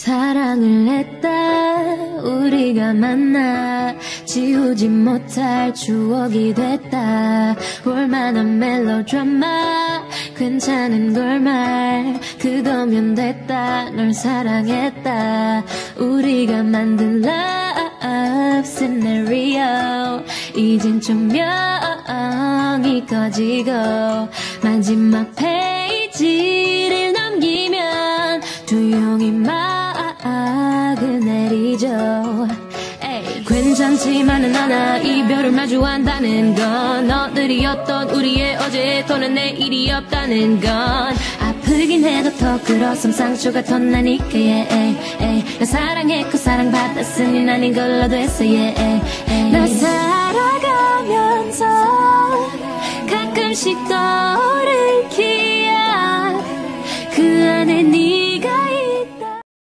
사랑을 했다 우리가 만나 지우지 못할 추억이 됐다 볼만한 멜로드라마 괜찮은 걸 말 그거면 됐다 널 사랑했다 우리가 만든 love scenario 이젠 조명이 꺼지고 마지막 페이지를 넘기면 조용히 막을 내리죠 괜찮지만은 않아 이별을 마주한다는 건 너들이었던 우리의 어제 또는 내일이 없다는 건 아프긴 해도 더 그렇음 상처가 더 나니까 나 사랑했고 사랑받았으니 난 이걸로 됐어 널 살아가면서 가끔씩 떠오를 기억 그 안에 네